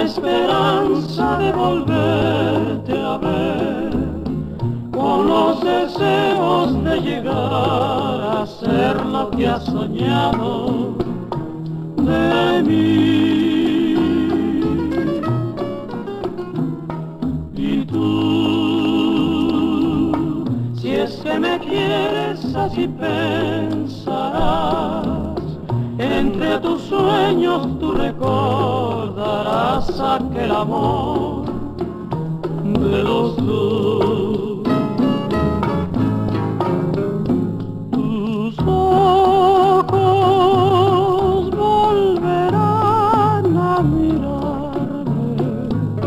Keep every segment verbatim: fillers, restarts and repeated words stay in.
la esperanza de volverte a ver, con los deseos de llegar a ser lo que has soñado de mí. Y tú, si es que me quieres, así pensarás. Entre tus sueños tú recordarás aquel amor de los dos. Tus ojos volverán a mirarme,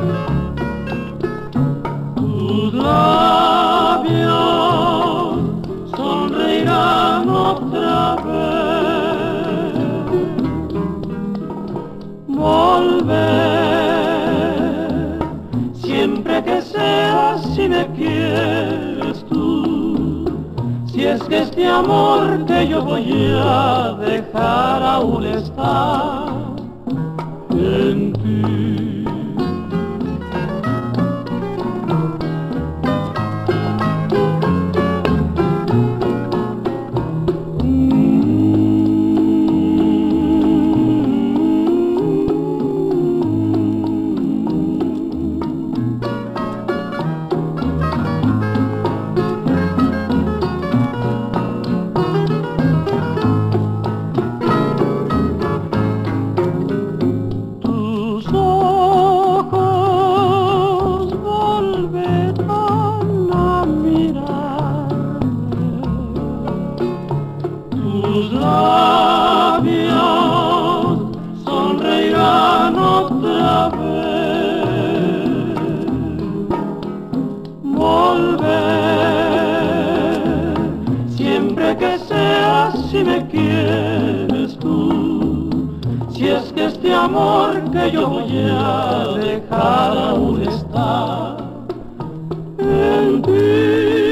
tus labios sonreirán otra vez. Volver, siempre que seas, si me quieres tú, si es que este amor que yo voy a dejar aún está en ti. Tus labios sonreirán otra vez. Volver, siempre que seas, si me quieres tú, si es que este amor que yo voy a dejar aún está en ti.